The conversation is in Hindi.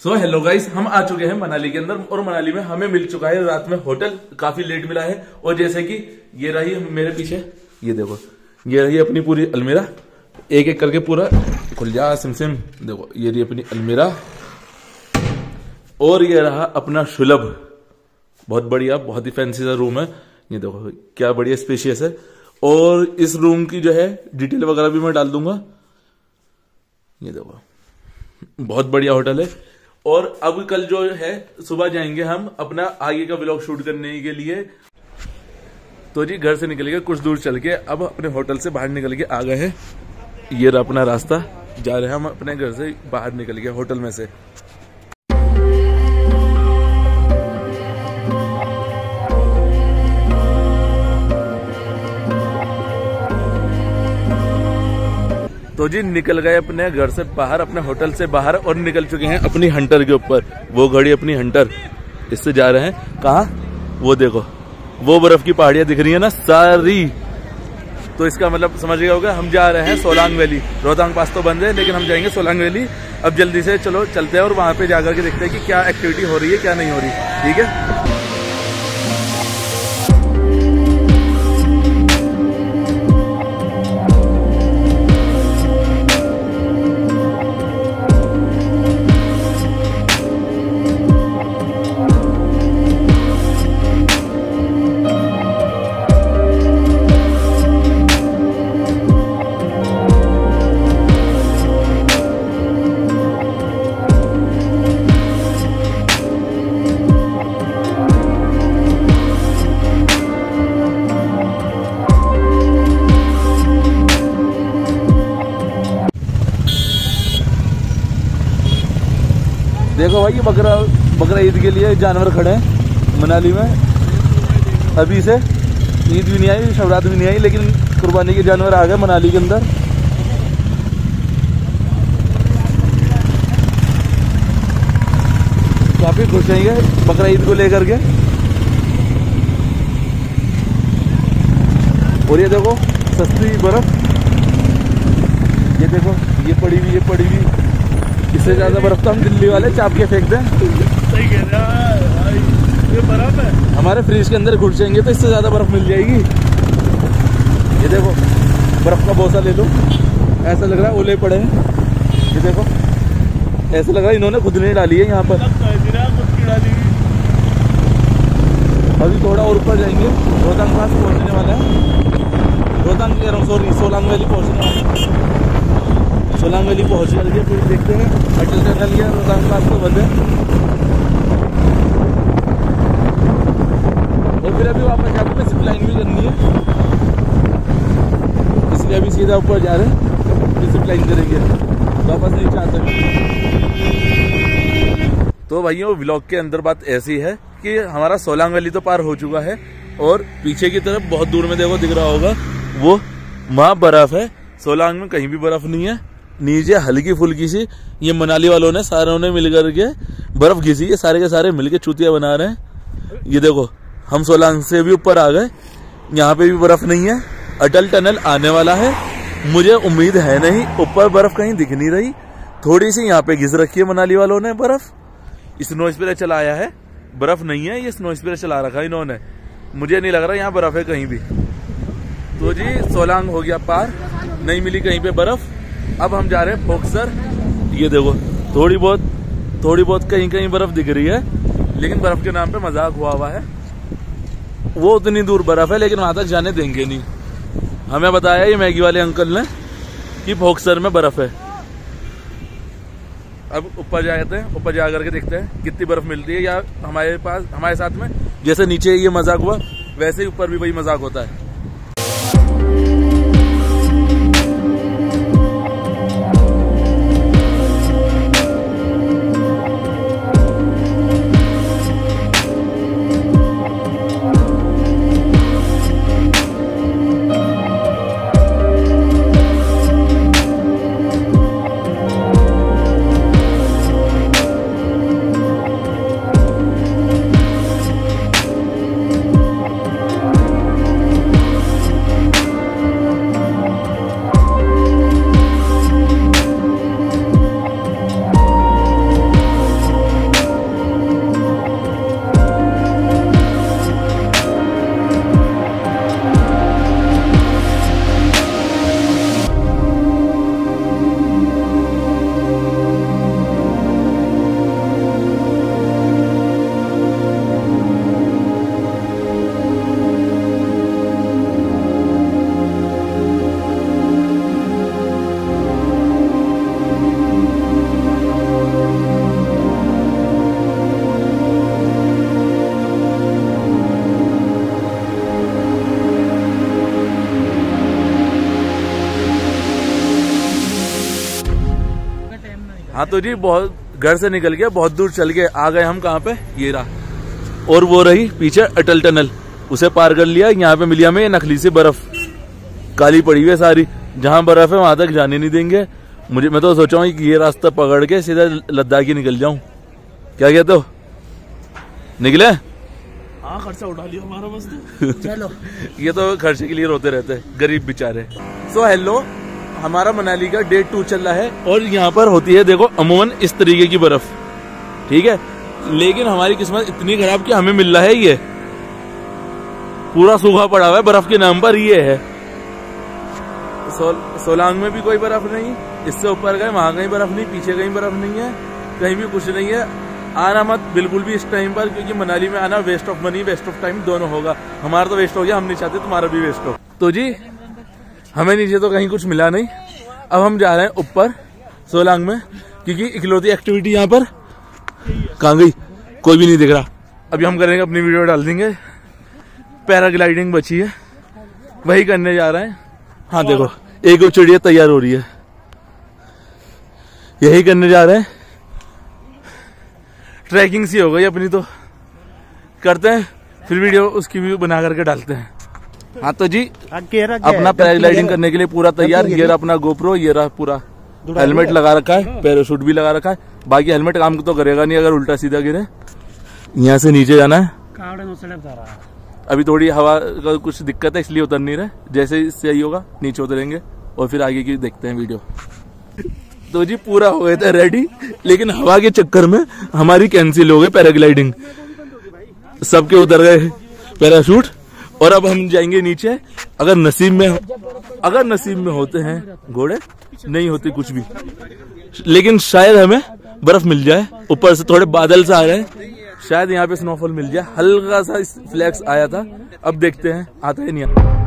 सो हेलो गाइस, हम आ चुके हैं मनाली के अंदर और मनाली में हमें मिल चुका है रात में होटल। काफी लेट मिला है और जैसे कि ये रही मेरे पीछे, ये देखो, ये रही अपनी पूरी अलमीरा। एक एक करके पूरा खुल जा सिम। देखो ये रही अपनी अलमीरा और ये रहा अपना सुलभ। बहुत बढ़िया, बहुत ही फैंसी सा रूम है। ये देखो क्या बढ़िया स्पेशियस है। और इस रूम की जो है डिटेल वगैरह भी मैं डाल दूंगा। ये देखो बहुत बढ़िया होटल है। और अब कल जो है सुबह जाएंगे हम अपना आगे का व्लॉग शूट करने के लिए। तो जी घर से निकल के कुछ दूर चल के अब अपने होटल से बाहर निकल के आ गए हैं। ये रहा अपना रास्ता, जा रहे हैं हम अपने घर से बाहर निकल के होटल में से। तो जी निकल गए अपने घर से बाहर, अपने होटल से बाहर और निकल चुके हैं अपनी हंटर के ऊपर। वो घड़ी अपनी हंटर, इससे जा रहे हैं कहाँ, वो देखो वो बर्फ की पहाड़ियां दिख रही है ना सारी। तो इसका मतलब समझ गया होगा, हम जा रहे हैं सोलांग वैली। रोहतांग पास तो बंद है लेकिन हम जाएंगे सोलांग वैली। अब जल्दी से चलो चलते हैं और वहां पे जाकर के देखते हैं कि क्या एक्टिविटी हो रही है क्या नहीं हो रही। ठीक है, देखो भाई ये बकरा ईद के लिए जानवर खड़े हैं मनाली में। अभी से ईद भी नहीं आई, शवरात भी नहीं आई, लेकिन कुर्बानी के जानवर आ गए मनाली के अंदर। काफी खुश हैं ये बकरा ईद को लेकर के। और ये देखो सस्ती बर्फ, ये देखो ये पड़ी हुई। इससे ज्यादा बर्फ तो हम दिल्ली वाले चाप के फेंक दें। सही कह रहे हैं भाई, ये बर्फ है। हमारे फ्रीज के अंदर घुस जाएंगे तो इससे ज्यादा बर्फ मिल जाएगी। ये देखो बर्फ का बोसा ले लो, ऐसा लग रहा है ओले पड़े हैं। ये देखो ऐसा लग रहा है इन्होंने खुद नहीं डाली है यहाँ पर। अभी थोड़ा और ऊपर जाएंगे, रोहतांग पास पहुँचने वाला है। रोहतांग कह रहा हूँ, सॉरी सोलांग वैली पहुँचने वाला है। सोलांग वैली पहुँच करके फिर देखते हैं अटल टनल या रोहतांग पास को बंद है। और फिर अभी वापस जाकर पे जिप लाइन भी करनी है, इसलिए अभी सीधा ऊपर जा रहे हैं, फिर जिप लाइन करेंगे, वापस नहीं चाहते। तो भाइयों व्लॉग के अंदर बात ऐसी है कि हमारा सोलांग वैली तो पार हो चुका है और पीछे की तरफ बहुत दूर में देखो दिख रहा होगा वो वहाँ बर्फ है। सोलांग में कहीं भी बर्फ नहीं है, नीचे हल्की फुल्की सी ये मनाली वालों ने सारों ने मिलकर के बर्फ घिसी है, सारे के सारे मिलके चूतिया बना रहे हैं। ये देखो हम सोलांग से भी ऊपर आ गए, यहाँ पे भी बर्फ नहीं है। अटल टनल आने वाला है, मुझे उम्मीद है नहीं, ऊपर बर्फ कहीं दिख नहीं रही। थोड़ी सी यहाँ पे घिस रखी है मनाली वालों ने बर्फ। स्नो स्प्रे चलाया है, बर्फ नहीं है, ये स्नो स्प्रे चला रखा है इन्होंने। मुझे नहीं लग रहा यहाँ बर्फ है कहीं भी। तो जी सोलांग हो गया पार, नहीं मिली कहीं पे बर्फ। अब हम जा रहे हैं बॉक्सर। ये देखो थोड़ी बहुत कहीं कहीं बर्फ दिख रही है, लेकिन बर्फ के नाम पे मजाक हुआ है। वो उतनी दूर बर्फ है लेकिन वहां तक जाने देंगे नहीं। हमें बताया ये मैगी वाले अंकल ने कि बॉक्सर में बर्फ है। अब ऊपर जाते हैं, ऊपर जा करके देखते हैं कितनी बर्फ मिलती है, या हमारे साथ में जैसे नीचे ये मजाक हुआ वैसे ही ऊपर भी वही मजाक होता है। तो जी बहुत घर से निकल के बहुत दूर चल के आ गए हम कहाँ पे, ये रहा। और वो रही पीछे अटल टनल, उसे पार कर लिया। यहाँ पे मिली हमें ये नकली सी बर्फ, काली पड़ी हुई है सारी। जहाँ बर्फ है वहां तक जाने नहीं देंगे। मैं तो सोचा हूँ कि ये रास्ता पकड़ के सीधा लद्दाख ही निकल जाऊं। क्या कहते हो, निकले? हाँ, खर्चा उठा लिया हमारा बस तो। चलो। ये तो खर्चे के लिए रोते रहते हैं गरीब बेचारे। सो हेलो, हमारा मनाली का डे 2 चल रहा है और यहाँ पर होती है देखो अमूमन इस तरीके की बर्फ, ठीक है। लेकिन हमारी किस्मत इतनी खराब कि हमें मिल रहा है ये पूरा सूखा पड़ा हुआ है, बर्फ के नाम पर ये है। सोलांग में भी कोई बर्फ नहीं, इससे ऊपर गए वहां कहीं बर्फ नहीं, पीछे कहीं बर्फ नहीं है, कहीं भी कुछ नहीं है। आना मत बिल्कुल भी इस टाइम पर, क्योंकि मनाली में आना waste of money waste of time दोनों होगा। हमारा तो वेस्ट हो गया, हम नहीं चाहते तुम्हारा भी वेस्ट हो। तो जी हमें नीचे तो कहीं कुछ मिला नहीं। अब हम जा रहे हैं ऊपर सोलांग में, क्योंकि इकलौती एक्टिविटी यहाँ पर कहाँ गई, कोई भी नहीं दिख रहा। अभी हम करेंगे, अपनी वीडियो डाल देंगे। पैराग्लाइडिंग बची है, वही करने जा रहे हैं। हाँ देखो, एक चिड़िया तैयार हो रही है, यही करने जा रहे हैं। ट्रैकिंग सी हो गई अपनी तो, करते हैं फिर वीडियो उसकी भी बना करके डालते हैं। हाँ तो जी अपना पैराग्लाइडिंग करने के लिए पूरा तैयार। ये रहा अपना गोप्रो, ये रहा पूरा हेलमेट लगा रखा है, पैराशूट भी लगा रखा है। बाकी हेलमेट काम तो करेगा नहीं अगर उल्टा सीधा गिरे। यहाँ से नीचे जाना है, अभी थोड़ी हवा का कुछ दिक्कत है इसलिए उतर नहीं रहे। जैसे इससे सही होगा नीचे उतरेंगे और फिर आगे की देखते हैं वीडियो। तो जी पूरा हो गए थे रेडी, लेकिन हवा के चक्कर में हमारी कैंसिल हो गई पैराग्लाइडिंग। सबके उतर गए पैराशूट और अब हम जाएंगे नीचे। अगर नसीब में होते हैं घोड़े, नहीं होते कुछ भी, लेकिन शायद हमें बर्फ मिल जाए। ऊपर से थोड़े बादल से आ रहे हैं, शायद यहाँ पे स्नोफॉल मिल जाए। हल्का सा फ्लैक्स आया था, अब देखते हैं आता है नहीं आता।